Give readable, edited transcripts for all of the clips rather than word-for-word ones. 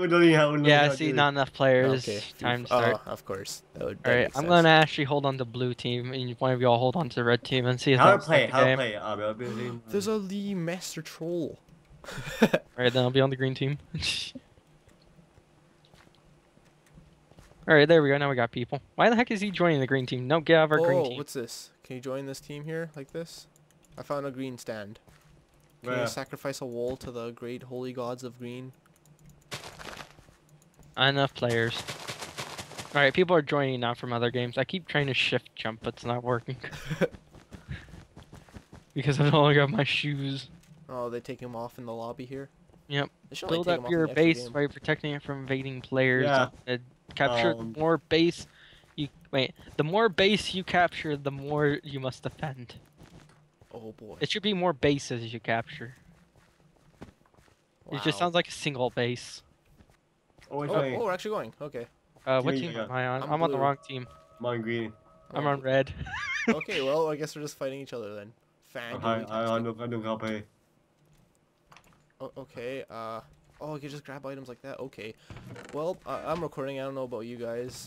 We don't even have. We don't even Yeah, have see, to. not enough players. Okay. Time to start. Oh, of course. That Alright, makes I'm sense. gonna actually hold on to blue team, and one of y'all hold on to the red team, and see if How to that'll play? start the How to game. play? Building. There's a Lee Master Troll. Alright, then I'll be on the green team. Alright, there we go. Now we got people. Why the heck is he joining the green team? No, get out of our green team. What's this? Can you join this team here like this? I found a green stand. Can Where? you sacrifice a wool to the great holy gods of green? Not enough players. Alright, people are joining now from other games. I keep trying to shift jump, but it's not working. Because I don't got my shoes. Oh, they take him off in the lobby here? Yep. They should only Build take him up off your in the extra base game. by protecting it from invading players. Yeah. Capture Um, more base. The more base you capture, the more you must defend. Oh boy. It should be more bases you capture. It just Wow. sounds like a single base. Oh, wait, Oh, wait. we're actually going. Okay. What Yeah, team yeah. am I on? I'm I'm on the blue. wrong team. I'm on green. I'm Oh, on red. Okay, well, I guess we're just fighting each other then. I know how to play. Oh, okay, oh, you can just grab items like that? Okay. Well, I'm recording, I don't know about you guys.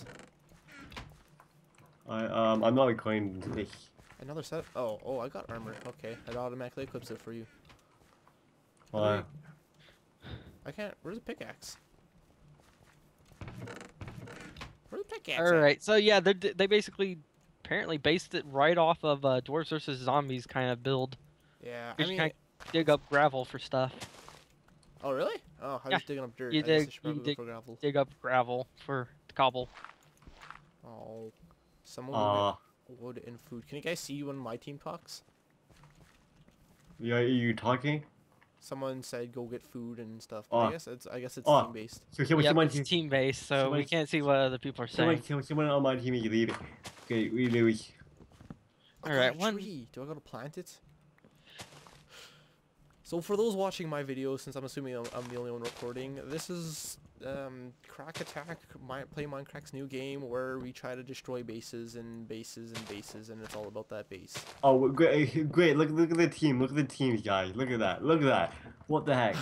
I'm not recording this. Another set? Oh, I got armor. Okay, it automatically equips it for you. Why? I can't, where's the pickaxe? Where's the pickaxe at? Alright, so yeah, they basically apparently based it right off of Dwarves vs. Zombies kind of build. Yeah, You I mean, can't dig up gravel for stuff. oh really? Oh, I Yeah, was digging up dirt. you I guess I dig- should probably you go for gravel. Dig up gravel for cobble. Oh, someone go Uh, get wood and food. Can you guys see when my team talks? yeah, you talking? Someone said go get food and stuff. But Oh. I guess it's Oh. team based. So Yep, it's team based, so we someone- can't see what other people are saying. someone on my team is leaving. Okay, we lose. I Alright, got a one- tree. Do I gotta plant it? So for those watching my video, since I'm assuming I'm the only one recording, this is Crack Attack, Play Minecraft's new game where we try to destroy bases and bases and bases, and it's all about that base. Oh, great, great. Look at the team. Look at the teams, guys. Look at that. Look at that. What the heck?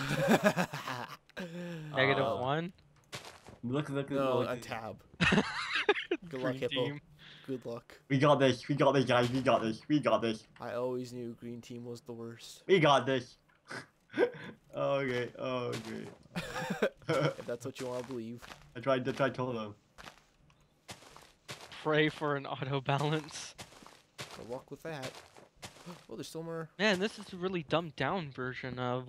-1. Look. No, look. on tab. Good luck, Green Hippo. team. Good luck. We got this. We got this, guys. We got this. We got this. I always knew green team was the worst. We got this. Okay. Okay. If that's what you want to believe. I tried to tell them. Pray for an auto balance. Good luck with that. Oh, there's still more. Man, this is a really dumbed down version of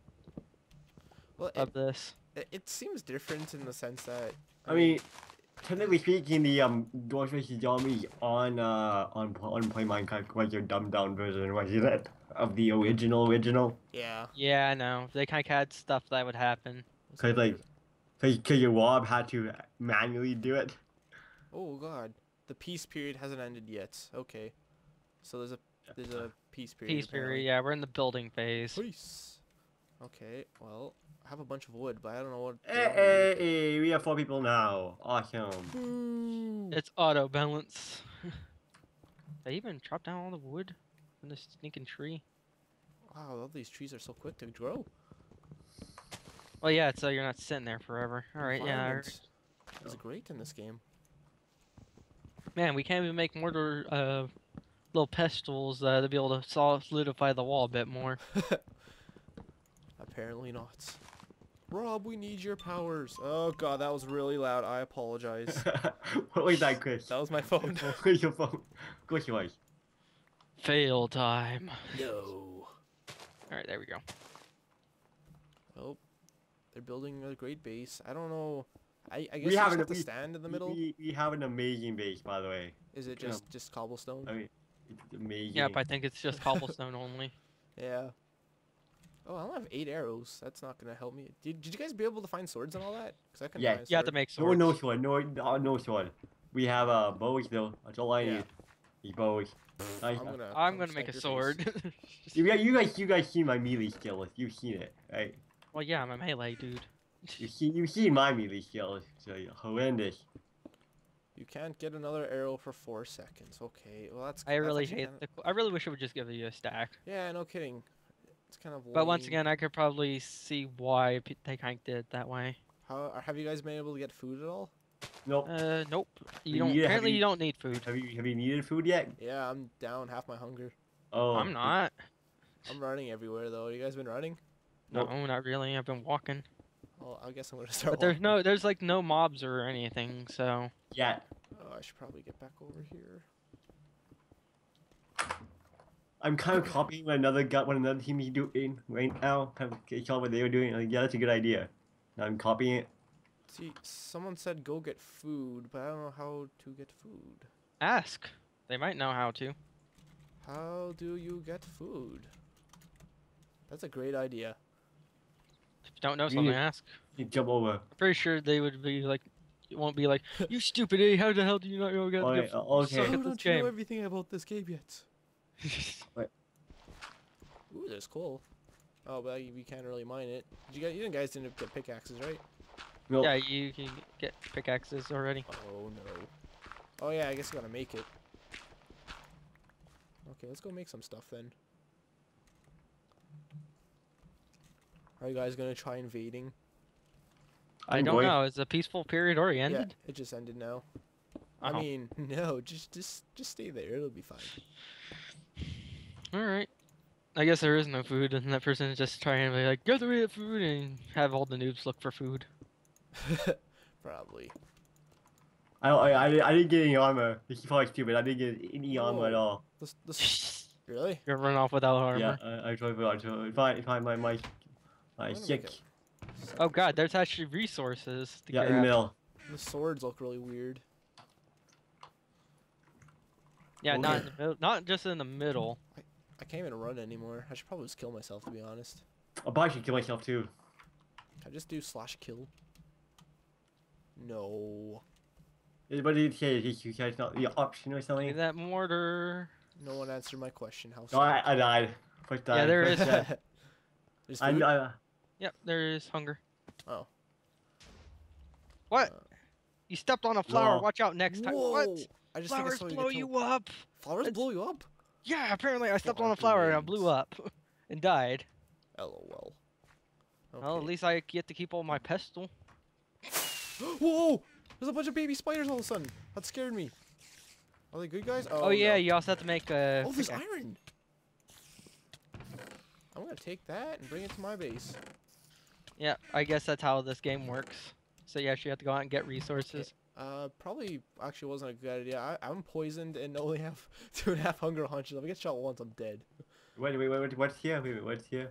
Well, this. it seems different in the sense that. I mean, technically speaking, the Dwarf vs Zombies on Play Minecraft was your dumbed down version, wasn't it? Of the original. Yeah. Yeah, I know. They kind of had stuff that would happen. Cause like, cause your Wob had to manually do it. Oh God, the peace period hasn't ended yet. Okay, so there's a peace period. Peace period. Yeah, we're in the building phase. Peace. Okay, well, I have a bunch of wood, but I don't know what. Hey, we have 4 people now. Awesome. Boo. It's auto balance. They even chopped down all the wood from this stinking tree. Wow, all these trees are so quick to grow. Well, yeah, so you're not sitting there forever. All right, yeah. Environment is great in this game. Man, we can't even make mortar little pestles to be able to solidify the wall a bit more. Apparently not. Rob, we need your powers. Oh God, that was really loud. I apologize. What was that, Chris? That was my phone. Where's your phone? Of course you was. Fail time. No. All right, there we go. Oh, they're building a great base. I don't know. I guess We you have just an- have to we- stand in the middle. We have an amazing base, by the way. Is it yeah. just cobblestone? I mean, it's amazing. Yep, I think it's just cobblestone only. Yeah. Oh, I only have 8 arrows. That's not gonna help me. Did you guys be able to find swords and all that? Cause I couldn't Yeah. find a You have to sword. make No, swords. no sword. No sword. We have bows though. That's all I Yeah. need. These bows. I'm Nice. gonna. I'm gonna snipe make a your face. sword. You guys see my melee skills. You've seen it, right? Well, yeah, I'm a melee dude. You've seen my melee skills. So horrendous. You can't get another arrow for 4 seconds. Okay. Well, that's. I that's really actually hate kinda- I really wish it would just give you a stack. Yeah, no kidding. It's kind of. But once lame. again, I could probably see why they kind of did it that way. How have you guys been able to get food at all? Nope. Nope. You You don't. need it, have Apparently, you- you don't need food. Have you needed food yet? Yeah, I'm down half my hunger. Oh. I'm not. I'm running everywhere though. You guys been running? Nope. No, not really. I've been walking. Well, I guess I'm gonna start. But there's walking. no, there's like no mobs or anything. So Yeah. Oh, I should probably get back over here. I'm kind of copying what another team is doing right now. Kind of saw what they were doing. Like, yeah, that's a good idea. I'm copying it. See, someone said go get food, but I don't know how to get food. ask. They might know how to. How do you get food? That's a great idea. If you don't know You something, need- ask. You jump over. I'm pretty sure they would be like, it won't be like, you stupid idiot, how the hell do you not know how Oh, to yeah, get food? You okay. suck How at this don't you know game. everything about this game yet? Ooh, there's coal. Oh, but we can't really mine it. You guys didn't get pickaxes, right? No. Yeah, you can get pickaxes already. Oh no. Oh yeah, I guess you gotta make it. Okay, let's go make some stuff then. Are you guys gonna try invading? I I'm don't going- know. Is the peaceful period already ended? Yeah, it just ended now. Oh. I mean, no, just stay there. It'll be fine. Alright. I guess there is no food, and that person is just trying to be like, get away with food, and have all the noobs look for food. Probably. I didn't get any armor. This is probably stupid. I didn't get any armor at Whoa. all. Really? You're run off without armor. Yeah, I tried to find my gonna stick. make it. Oh god, there's actually resources to Yeah, get in the middle. The swords look really weird. Yeah, not in Okay. the middle, not just in the middle. I can't even run anymore. I should probably just kill myself, to be honest. I'll probably should kill myself too. Can I just do /kill? No. What did you say? You guys not the option or Give me something? that mortar. No one answered my question. How No, I sad. died. First time. Yeah, there first is- time. There's I, food? I, Yep, there is hunger. Oh. What? Uh, You stepped on a flower. No. Watch out next time. Whoa! What? I just think I Flowers saw blow get you told- up. Flowers That's- blow you up? Yeah, apparently I stepped Flower on a flower and I blew blades. up and died. LOL. Well, at Okay. least I get to keep all my pestle. Whoa! There's a bunch of baby spiders all of a sudden. That scared me. Are they good guys? Oh, yeah, no. you also have to make a. Oh, there's iron. I'm gonna take that and bring it to my base. Yeah, I guess that's how this game works. So you actually have to go out and get resources. Probably actually wasn't a good idea. I'm poisoned and only have 2.5 hunger hunches. If I get shot once, I'm dead. wait, what's here? Wait, what's here?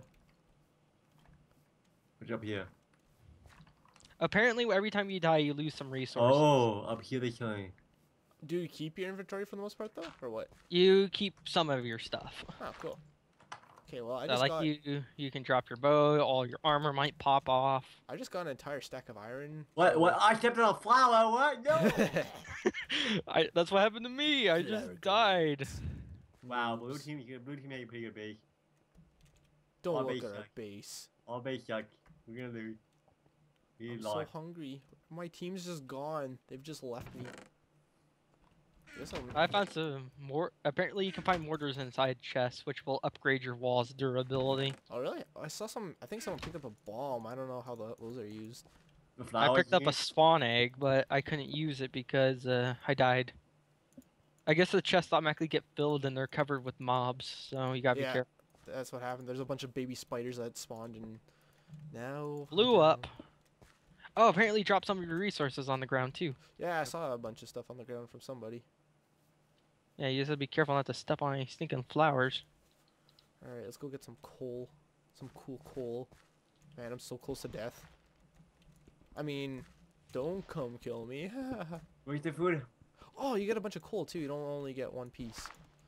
What's up here? Apparently, every time you die, you lose some resources. Oh, up here they killing. Do you keep your inventory for the most part though, or what? You keep some of your stuff. Oh, cool. Okay, well I So, just like got you can drop your bow. All your armor might pop off. I just got an entire stack of iron. What? so- What? I stepped on a flower. What? No. That's what happened to me. I Clever just died. Wow, blue Oops. team had a pretty good base. Don't I'll look base at our check. base. All base yuck. We're gonna lose. We I'm lost. so hungry. My team's just gone. They've just left me. Guess I found some more. Apparently, you can find mortars inside chests, which will upgrade your wall's durability. Oh really? I saw some. I think someone picked up a bomb. I don't know how those are used. The I flowers picked up here? a spawn egg, but I couldn't use it because I died. I guess the chests automatically get filled and they're covered with mobs, so you gotta Yeah. be careful. That's what happened. There's a bunch of baby spiders that spawned and now Blew up. Oh, apparently you dropped some of your resources on the ground too. Yeah, I saw a bunch of stuff on the ground from somebody. Yeah, you just have to be careful not to step on any stinking flowers. All right, let's go get some coal. Some cool coal. Man, I'm so close to death. I mean, don't come kill me. Where's the food? Oh, you get a bunch of coal too. You don't only get one piece.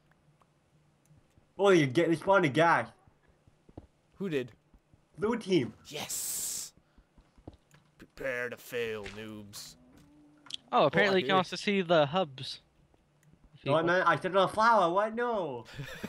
Oh, you get spawned a guy. Who did? Blue team. Yes. Prepare to fail, noobs. Oh, apparently you did. can also see the hubs. If you No, go- man, I stepped on a flower. What? No.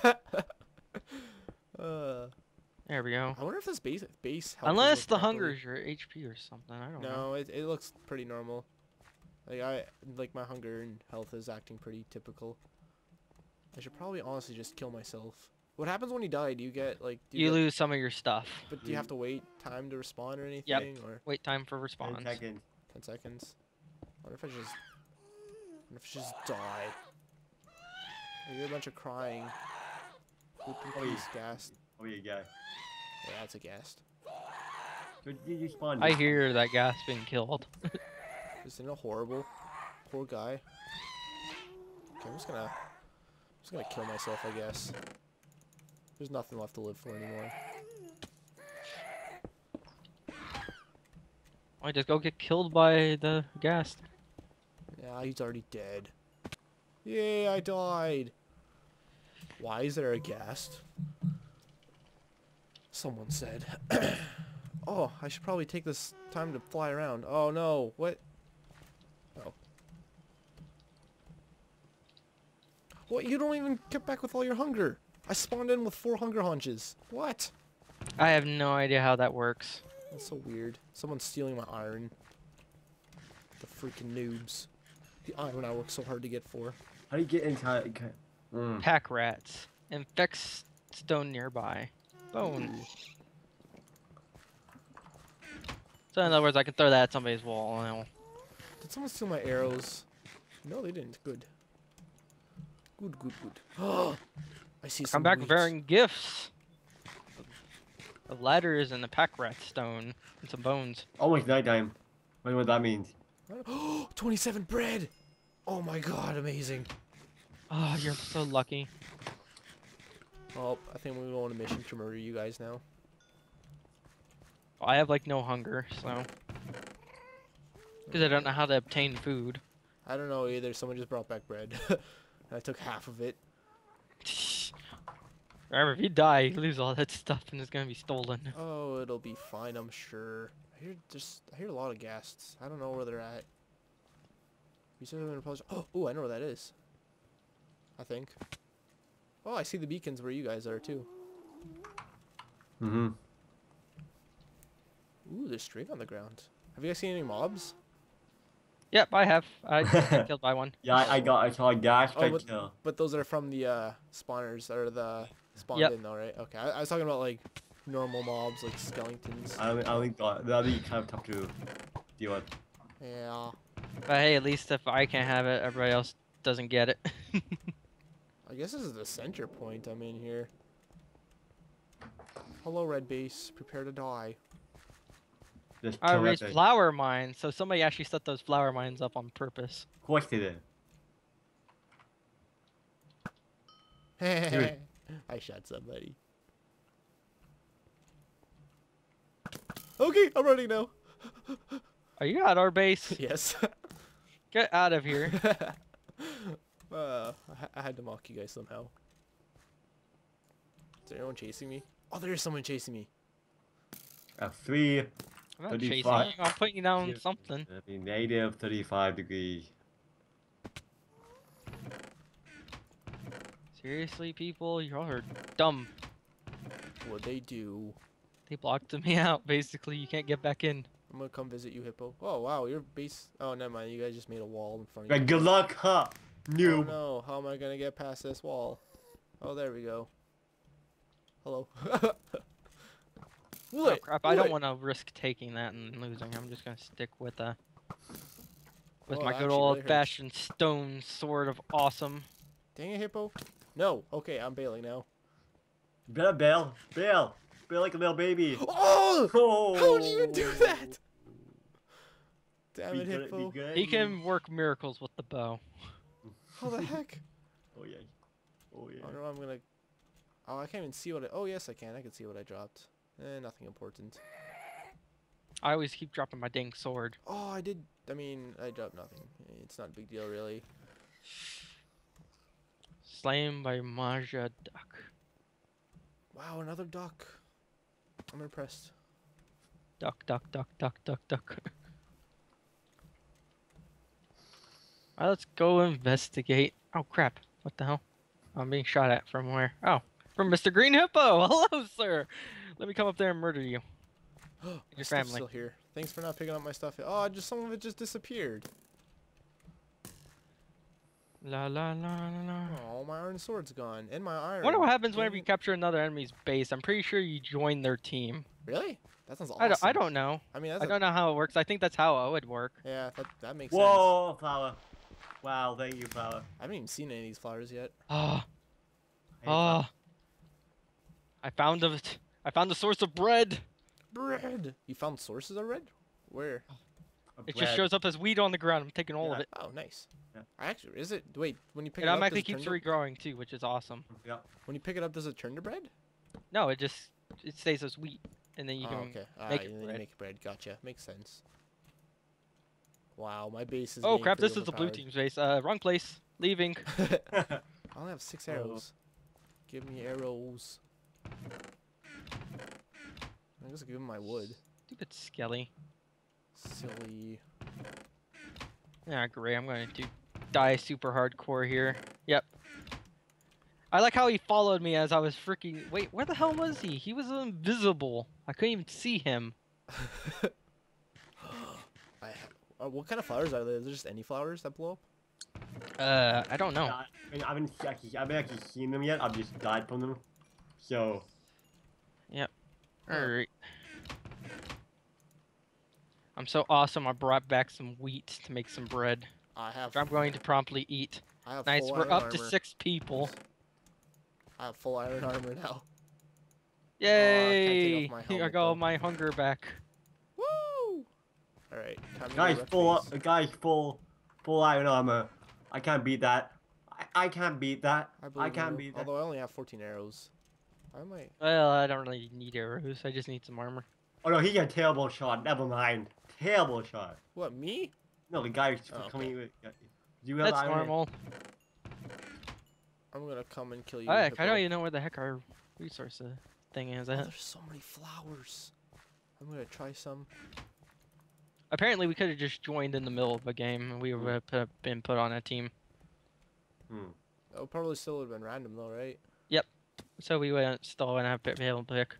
There we go. I wonder if this base health Unless is the looked hunger properly. is your HP or something. I don't know. No, it looks pretty normal. Like my hunger and health is acting pretty typical. I should probably honestly just kill myself. What happens when you die? Do you get like? Do You get, lose some of your stuff. But do you have to wait time to respawn or anything? Or Wait time for 10 response. seconds. 10 seconds? What if I just die? I hear a bunch of crying. Poop and Oh, yeah. peace, gassed. Oh, yeah, yeah. Yeah, that's a gassed. So you spawned. I hear that gas being killed. Isn't it horrible? Poor guy. Okay, I'm just gonna kill myself, I guess. There's nothing left to live for anymore. I just go get killed by the gas. Yeah, he's already dead. Yay, I died. Why is there a ghast? Someone said. Oh, I should probably take this time to fly around. Oh no, what? Oh. What, you don't even get back with all your hunger? I spawned in with 4 hunger haunches. What? I have no idea how that works. That's so weird. Someone's stealing my iron. The freaking noobs. The iron I worked so hard to get for. How do you get inside? Pack rats. Infect stone nearby. Bone. So in other words, I can throw that at somebody's wall and it'll... Did someone steal my arrows? No, they didn't. Good. Good, good, good. Oh, I see some come back wheat. bearing gifts. Of ladders and a pack rat stone and some bones. Almost nighttime. I wonder what that means. Oh, 27 bread! Oh my god, amazing. Oh, you're so lucky. Oh, I think we're going on a mission to murder you guys now. I have like no hunger, so... Because I don't know how to obtain food. I don't know either. Someone just brought back bread. I took half of it. Remember, if you die, you lose all that stuff and it's gonna be stolen. Oh, it'll be fine, I'm sure. I hear a lot of ghasts. I don't know where they're at. You said they're in a position. Oh, ooh, I know where that is. I think. Oh, I see the beacons where you guys are too. Mm-hmm. Ooh, there's string on the ground. Have you guys seen any mobs? Yep, I have. I just got killed by one. Yeah, I saw a gas Oh, strike kill. but those are from the spawners or the spawned Yep. in though, right? Okay, I was talking about like normal mobs like skeletons. I only thought that'd be kind of tough to deal with. Yeah. But hey, at least if I can't have it, everybody else doesn't get it. I guess this is the center point I'm in here. Hello, red base. Prepare to die. Just I kill raised that thing. flower mines, so somebody actually set those flower mines up on purpose. Of course they did. I shot somebody. Okay, I'm running now. Are you at our base? Yes. Get out of here. I had to mock you guys somehow. Is there anyone chasing me? Oh, there is someone chasing me. 3. I'm not chasing you. 35. I'm putting you down Yeah. something. That'd be negative 35 degrees. Seriously, people? Y'all are dumb. What they do? They blocked me out, basically. You can't get back in. I'm gonna come visit you, Hippo. Oh wow, your base. Oh, never mind. You guys just made a wall in front of Right, you. good luck, huh? Oh Noob. no, how am I gonna get past this wall? Oh, there we go. Hello. Oh What? crap, I don't What? want to risk taking that and losing. I'm just going to stick with Oh, my that good actually really old hurts. fashioned stone sword of awesome. Dang it, Hippo. No. Okay, I'm bailing now. You better bail. Bail. Bail like a little baby. Oh! Oh. How do you do that? Damn Be it, good, Hippo. be good. He can work miracles with the bow. How the heck? Oh yeah. Oh yeah. Oh no, I'm gonna. Oh, I can't even see what I. Oh yes, I can. I can see what I dropped. Nothing important. I always keep dropping my dang sword. Oh, I did. I mean, I dropped nothing. It's not a big deal, really. Slain by Maja Duck. Wow, another duck. I'm impressed. Duck, duck, duck, duck, duck, duck. Alright, let's go investigate. Oh crap. What the hell? I'm being shot at from where? Oh, from Mr. Green Hippo. Hello, sir. Let me come up there and murder you. My Your stuff's family. still here. Thanks for not picking up my stuff. Oh, just some of it just disappeared. La la la la la. Oh, my iron sword's gone. And my I iron. wonder what happens Dang whenever you it. capture another enemy's base. I'm pretty sure you join their team. Really? That sounds I awesome. don't know. I mean, that's I don't know how it works. I think that's how it would work. yeah, that makes sense. Whoa, flower. Wow, thank you, flower. I haven't even seen any of these flowers yet. Oh, Hey, flower. oh. I found it. I found the source of bread. Bread. You found sources of red? Where? It Bread. just shows up as wheat on the ground. I'm taking all of Yeah. it. Oh, nice. Yeah. Actually, is it? Wait, when you pick It it up, automatically does it keeps turn to, regrowing too, which is awesome. Yeah. when you pick it up, does it turn to bread? No, it stays as wheat, and then you Oh, can. okay. make and it then you bread. make bread. Gotcha. Makes sense. Wow, my base is. Oh getting crap! pretty This is the blue overpowered. team's base. Wrong place. Leaving. I only have 6 Oh. arrows. Give me arrows. I guess I'll give him my wood. Stupid Skelly. Silly. Yeah, great. I'm going to die super hardcore here. Yep. I like how he followed me as I was freaking. Wait, where the hell was he? He was invisible. I couldn't even see him. What kind of flowers are there? Is there just any flowers that blow up? I don't know. I haven't actually seen them yet. I've just died from them. So. Alright. I'm so awesome. I brought back some wheat to make some bread. I have. Which I'm going to promptly eat. I have Nice. full We're iron up to armor. 6 people. I have full iron armor now. Yay! take off my I helmet, got all though. my hunger back. Woo! All right. Time to Guys, go wreck full base. guys, full iron armor. I can't beat that. I can't beat that. I believe can't you, beat that. although I only have 14 arrows. I might. Well, I don't really need arrows. I just need some armor. Oh no, he got a terrible shot. Never mind. Terrible shot. What, me? No, the guy Oh, okay. coming with. You have That's iron. normal. I'm gonna come and kill you. I hippo. don't even know where the heck our resource thing is Oh, at. there's so many flowers. I'm gonna try some. Apparently, we could have just joined in the middle of a game and we would have been put on a team. Hmm. Oh, probably still would have been random though, right? So we wouldn't still wouldn't have been able to pick.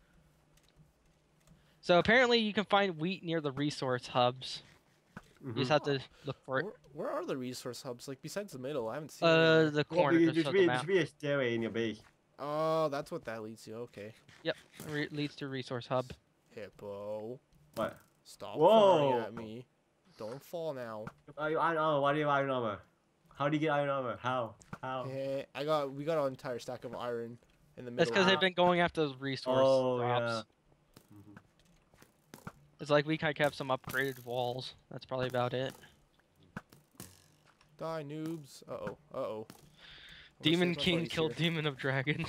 So apparently, you can find wheat near the resource hubs. You just have to look for it. Where are the resource hubs? Like besides the middle, I haven't seen. The Well, corner there just should of be, the there map. should be a stairway in your base. Oh, that's what that leads to. Okay. Leads to resource hub. Hippo, What? stop Whoa. flying at me. Don't fall now. I know. Why do you have iron armor? How do you get iron armor? How? How? Eh, we got an entire stack of iron in the That's middle. because they've been going after those resource Oh, drops. Mhm. It's like we kind of have some upgraded walls. That's probably about it. Die, noobs. Uh-oh. Uh-oh. Demon King killed Demon of Dragons.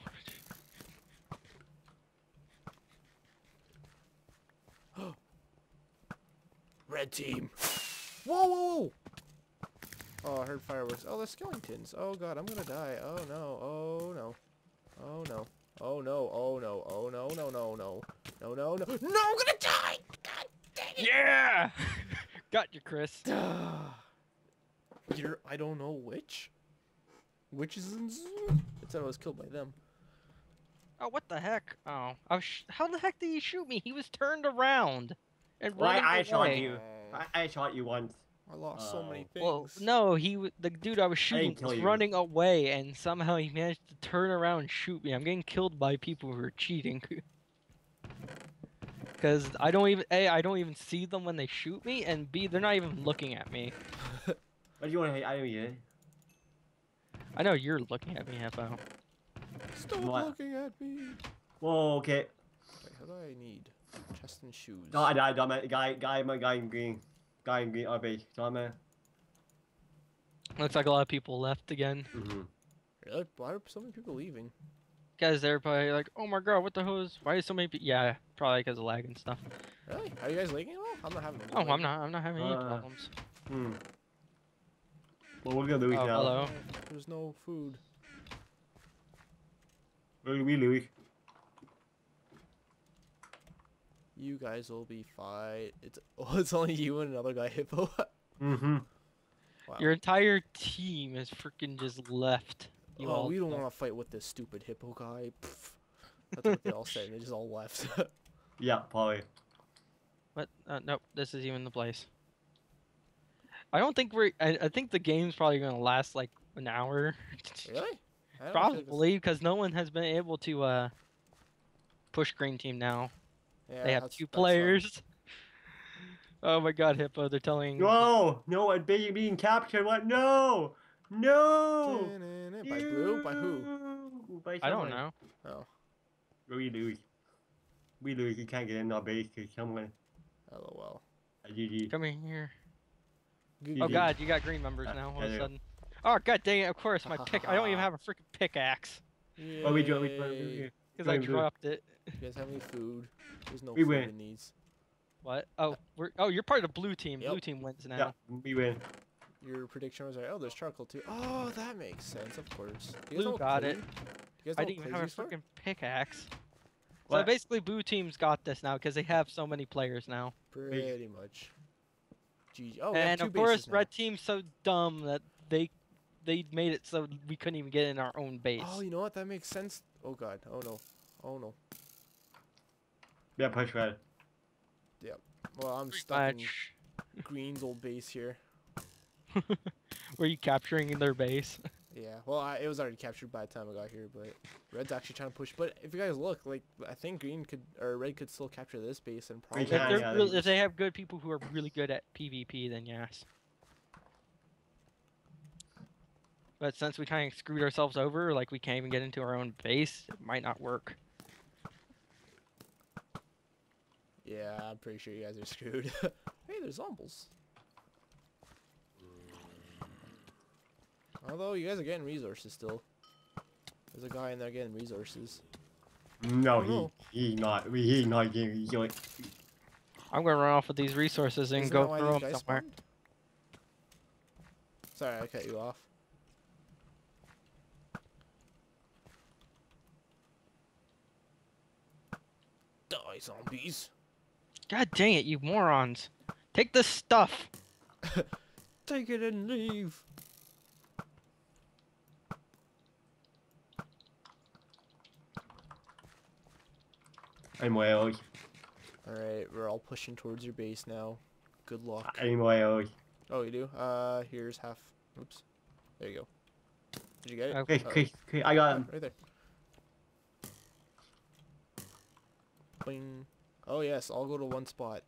Red team. Whoa, whoa, whoa! Oh, I heard fireworks. Oh, the skeletons. Oh god, I'm gonna die. Oh no. Oh no. Oh no. Oh no. Oh no. Oh no. No. No. No. No. No. No. No! I'm gonna die. God dang it. Yeah! Got you, Chris. You're. I don't know which. Which is. It said I was killed by them. Oh, what the heck? Oh, how the heck did he shoot me? He was turned around and Well, running I shot away. you. I shot you once. I lost so many things. Well, no, the dude I was shooting kill was you. running away, and somehow he managed to turn around and shoot me. I'm getting killed by people who are cheating. Because I don't even see them when they shoot me, and B, they're not even looking at me. What do you want to hate? I know you. I know you're looking at me, Hippo. Stop What? looking at me. Whoa, okay. Wait, what do I need? Chest and shoes. No, I died, dumbass. Guy in green. Guy in green, RB. Dumbass. Looks like a lot of people left again. Mm-hmm. Really? Why are so many people leaving? Guys, they're probably like, oh my god, what the hell is? Why is so many people? Yeah, probably because of lag and stuff. Really? Are you guys lagging at all? I'm not having. Oh, I'm not having any Uh, problems. Hmm. Well, we're gonna lose Oh, now. hello. There's no food. We lose. You guys will be fine. It's it's only you and another guy, Hippo. Mm-hmm. Wow. Your entire team is freaking just left. You Oh, all we don't left. want to fight with this stupid Hippo guy. Pff. That's what they all said, and they just all left. Yeah, probably. What? Nope. This is even the place. I don't think we're. I think the game's probably gonna last like an hour. Really? I don't feel like Probably because no one has been able to push green team now. yeah, They have that's- two that's fun. players. Oh my god, Hippo! They're telling. No, no, I'm being captured. What? No, no. By blue? By who? By I don't someone. know. Oh, We lose. We lose. You can't get in our base because someone. lol. GG. Come in here. Good Oh GG. god, you got green members now all of a yeah. sudden. Oh god dang it! Of course, my pick. I don't even have a freaking pickaxe What we do? Yay. because I Green blue. dropped it. You guys have any food? There's no We food win. in these. What? Oh, you're part of the blue team. Yep. Blue team wins now. Yeah, we win. Your prediction was right. Oh, there's charcoal too. Oh, that makes sense. Of course. You guys Blue know what got clay- it. You guys I know didn't what even have a clay's used for? freaking pickaxe. So What? basically, blue team's got this now because they have so many players now. Pretty much. GG. Oh, we have And two of course, bases now. red team's so dumb that they made it so we couldn't even get in our own base. Oh, you know what? That makes sense. Oh god. Oh no. Oh no. Yeah, push red. Well, I'm Pretty stuck in much. Green's old base here. Were you capturing their base? Yeah. Well, it was already captured by the time I got here, but Red's actually trying to push. But if you guys look, like I think Green could or Red could still capture this base and probably. If, Yeah, they're yeah, real- they- if they have good people who are really good at PvP, then yes. But since we kind of screwed ourselves over, like we can't even get into our own base, it might not work. Yeah, I'm pretty sure you guys are screwed. Hey, there's zombies. Although you guys are getting resources still. There's a guy in there getting resources. No, Oh, no. he's not. He's not getting. He's going. I'm gonna run off with these resources and Isn't go that why throw these them guys somewhere. spawned? Sorry, I cut you off. Die, zombies! God dang it, you morons! Take the stuff. Take it and leave! I'm well. Alright, we're all pushing towards your base now. Good luck. I'm well. Oh, you do? Here's half. Oops. There you go. Did you get it? Okay. Okay, I got him. Right there. Bing. Oh yes, I'll go to one spot.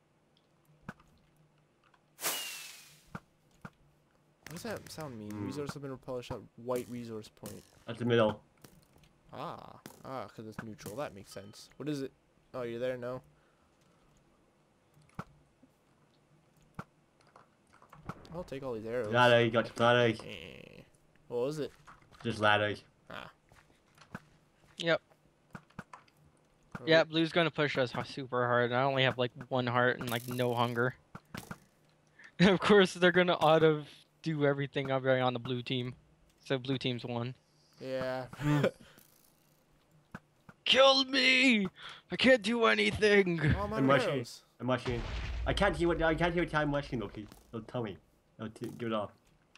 What does that sound mean? Resource have been replenished at white resource point. That's the middle. Because it's neutral. That makes sense. What is it? Oh, you're there now? I'll take all these arrows. Ladder, got ladder. Eh. What was it? Just ladder. Yep. Oh, Yeah, blue's gonna push us super hard. I only have like 1 heart and like no hunger. And of course, they're gonna auto do everything on the blue team. So blue team's won. Yeah. Kill me! I can't do anything. Oh, my I'm rushing. arrows. I'm rushing. I can't hear what time rushing though. Please, don't tell me. No, give it off.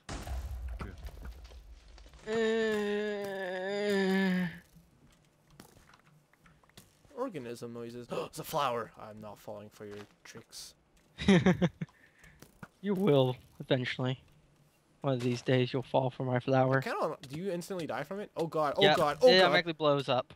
Organism noises. It's a flower. I'm not falling for your tricks. You will eventually. One of these days, you'll fall for my flower. Do you instantly die from it? Oh god. Oh Yep, god. Oh it god. automatically blows up.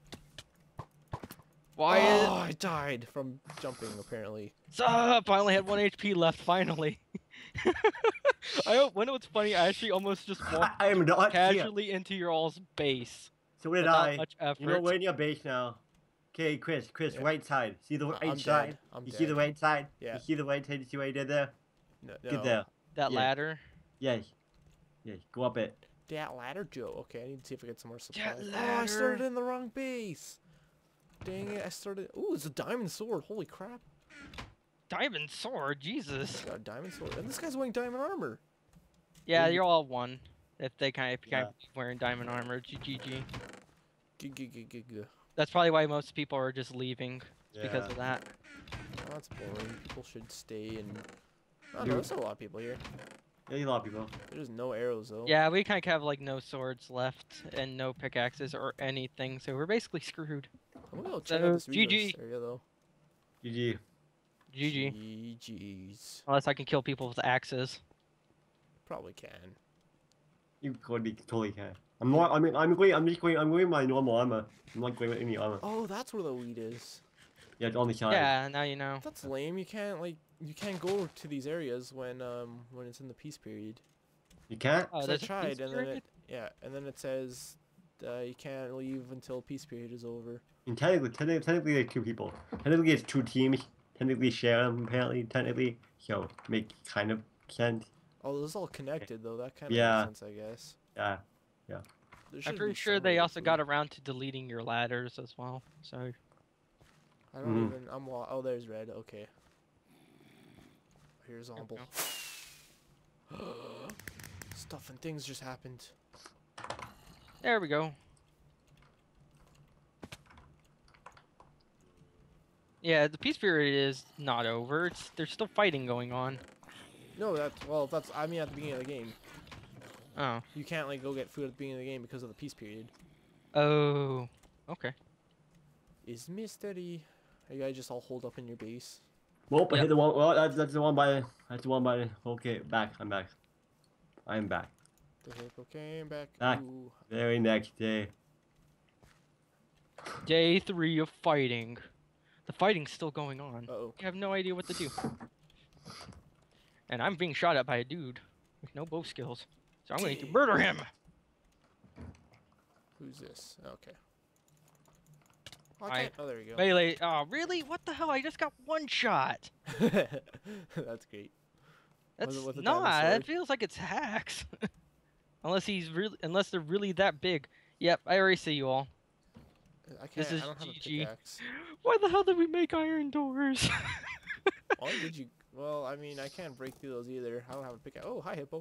Why Oh, I died from jumping apparently. Sup! I only had 1 HP left finally. When it was funny, I actually almost just walked I am not here. casually into your all's base So did without I. much effort. You know, we're in your base now. Okay, Chris, Yeah. right side. See the right I'm side? dead. I'm You dead. see the right side? Yeah. You see the right side? You see what I did there? No, Get there. That Yeah. ladder. Yes. Yes, go up it. That ladder, Joe. Okay, I need to see if I get some more That supplies. Oh, I started ladder. in the wrong base. Dang it, I started. Ooh, it's a diamond sword. Holy crap. Diamond sword, Jesus. Got a diamond sword. And this guy's wearing diamond armor. Yeah, Maybe- you're all one. If they kind of Yeah. wearing diamond armor, GGG. G. That's probably why most people are just leaving because of that. Oh, that's boring. People should stay and. Oh, Dude. no, there's still a lot of people here. There's a lot of people. There's no arrows, though. Yeah, we kind of have like no swords left and no pickaxes or anything, so we're basically screwed. I'm gonna go check So, out this resource GG. area, though. GG. GG. GG's. Unless I can kill people with axes. Probably can. You totally can. I'm not. I mean, I'm going. I'm just going. I'm going with my normal armor. I'm not going with any armor. Oh, that's where the weed is. Yeah, it's on the side. Yeah, now you know. That's lame. You can't go to these areas when it's in the peace period. You can't. Oh, So I there's a tried, peace and then period? and then it says you can't leave until peace period is over. And technically, there's two people. Technically, it's two teams. Technically, share them. Apparently, technically, so make kind of sense. Oh, this is all connected though. That kind of Yeah. makes sense, I guess. Yeah. There I'm should pretty be sure some they way also to- got around to deleting your ladders as well. So I don't Mhm. even. Oh, there's red. Okay. Here's There we Zomble. Stuff and things just happened. there we go. Yeah, the peace period is not over. There's still fighting going on. No, that's I mean at the beginning of the game. Oh. You can't go get food at the beginning of the game because of the peace period. Oh. Okay. Is mystery. Are you guys just all holed up in your base? Well, I Yep. hit the one. Well, that's the one by. That's the one by. Okay, back. I'm back. I'm back. The hippo came back. Ah. Ooh. Very next day. Day 3 of fighting. The fighting's still going on. Uh-oh. You have no idea what to do. And I'm being shot at by a dude with no bow skills. So I'm going to murder him! Who's this? Okay. Oh, I- can't. Oh, there we go. Melee. Oh, really? What the hell? I just got one shot. That's great. That's was it not. diamond sword? It feels like it's hacks. Unless they're really that big. Yep, I already see you all. I can't. This is I don't have a GG. pickaxe. Why the hell did we make iron doors? Why did you? Well, I mean, I can't break through those either. I don't have a pickaxe. Oh, hi, hippo.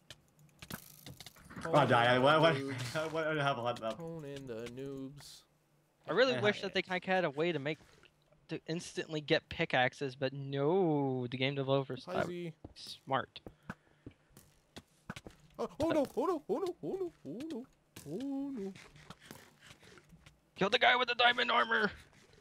Oh, die. What? Noobs. What? I have a lot left. Conan the noobs. I really wish that they had a way to instantly get pickaxes, but no, the game developers Hi, are Z. smart. Oh no! Oh no! Oh no! Oh no! Oh no! Oh no! Kill the guy with the diamond armor.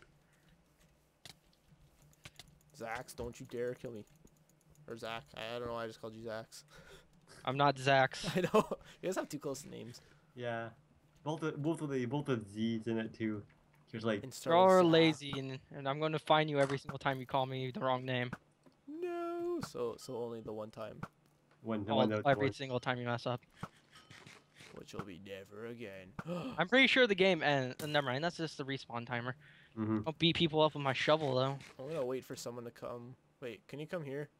Zax, don't you dare kill me. Or Zach. I don't know why I just called you Zax. I'm not Zax. I know. You guys have too close names. Yeah. Both the Z's in it too. Just like And start You're with all Zach. lazy, and I'm going to fine you every single time you call me the wrong name. No. So only the one time, when Every single time you mess up. which will be never again. I'm pretty sure the game ends. Never mind, that's just the respawn timer. Mm-hmm. Don't beat people up with my shovel though. I'm gonna wait for someone to come. Wait, can you come here?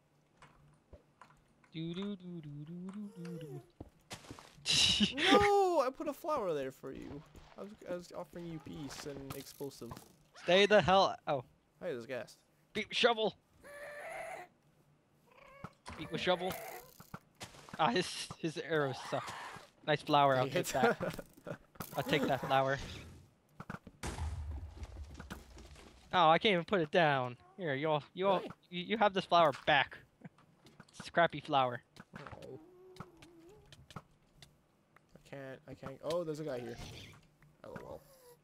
Do do do do do do do. No, I put a flower there for you. I was offering you peace and explosive. Stay the hell. Oh, Hey, there's gas. beat with shovel. Beat with shovel. Ah, his arrows suck. Nice flower. I'll take that. I'll take that flower. Oh, I can't even put it down. Here, Why? you have this flower back. It's a crappy flower. Oh. I can't. Oh, there's a guy here. LOL.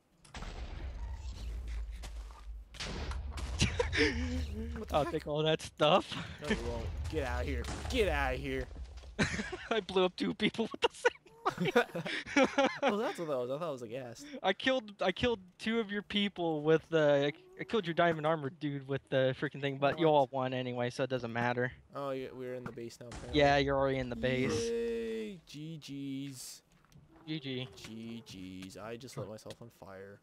What the I'll heck? take all that stuff. No, you won't. Get out of here. Get out of here. I blew up 2 people with the same. Oh, that's what that was. I thought it was a gas. I killed 2 of your people with the. I killed your diamond armor dude with the freaking thing, but you What? all won anyway, so it doesn't matter. Oh, yeah, we're in the base now. Apparently. Yeah, you're already in the base. Yay, GG's. GG. GG's. I just lit myself on fire.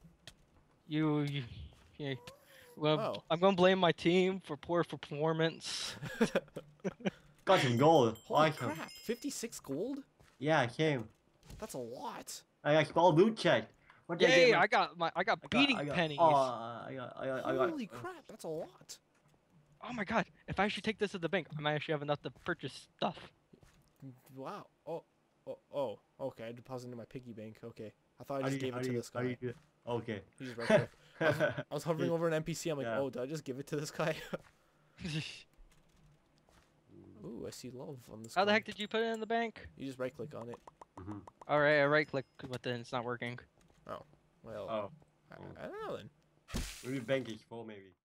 Yeah. Well, Oh. I'm gonna blame my team for poor performance. Got some gold. Holy Awesome. crap! 56 gold? Yeah, I came. That's a lot. I got small loot check. What did Yay! I I get? got beating pennies. Oh, I got. Holy crap! That's a lot. Oh my god! If I actually take this to the bank, I might actually have enough to purchase stuff. Wow. Oh. Okay, I deposited into my piggy bank. Okay. I thought I How just do you- gave how it do to you- this how do guy. you do it? Okay. He's right there. I was hovering over an NPC. I'm like, Yeah. oh, did I just give it to this guy? Ooh, I see love on this. How the guy. heck did you put it in the bank? You just right click on it. Mhm. Alright, I right click, but then it's not working. Well, Oh, I don't know then. maybe bank is full, maybe.